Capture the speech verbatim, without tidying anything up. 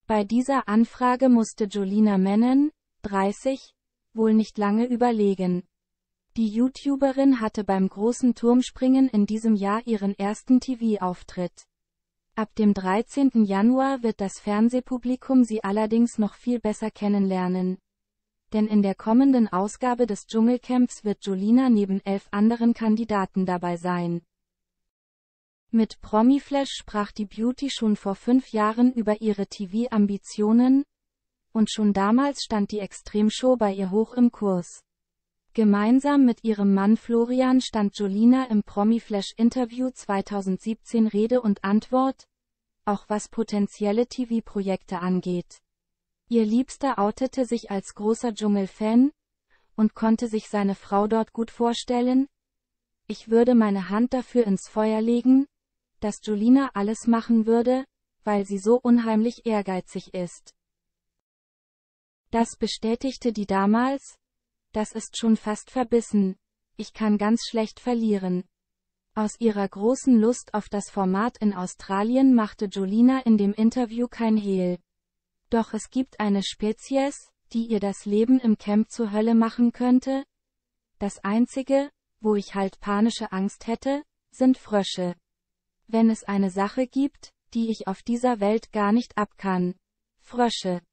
Bei dieser Anfrage musste Jolina Menon, dreißig, wohl nicht lange überlegen. Die YouTuberin hatte beim großen Turmspringen in diesem Jahr ihren ersten T V-Auftritt. Ab dem dreizehnten Januar wird das Fernsehpublikum sie allerdings noch viel besser kennenlernen. Denn in der kommenden Ausgabe des Dschungelcamps wird Jolina neben elf anderen Kandidaten dabei sein. Mit Promiflash sprach die Beauty schon vor fünf Jahren über ihre T V-Ambitionen, und schon damals stand die Extremshow bei ihr hoch im Kurs. Gemeinsam mit ihrem Mann Florian stand Jolina im Promiflash-Interview zweitausendsiebzehn Rede und Antwort, auch was potenzielle T V-Projekte angeht. Ihr Liebster outete sich als großer Dschungel-Fan und konnte sich seine Frau dort gut vorstellen. Ich würde meine Hand dafür ins Feuer legen, dass Jolina alles machen würde, weil sie so unheimlich ehrgeizig ist. Das bestätigte die damals. Das ist schon fast verbissen. Ich kann ganz schlecht verlieren. Aus ihrer großen Lust auf das Format in Australien machte Jolina in dem Interview kein Hehl. Doch es gibt eine Spezies, die ihr das Leben im Camp zur Hölle machen könnte. Das Einzige, wo ich halt panische Angst hätte, sind Frösche. Wenn es eine Sache gibt, die ich auf dieser Welt gar nicht ab kann. Frösche.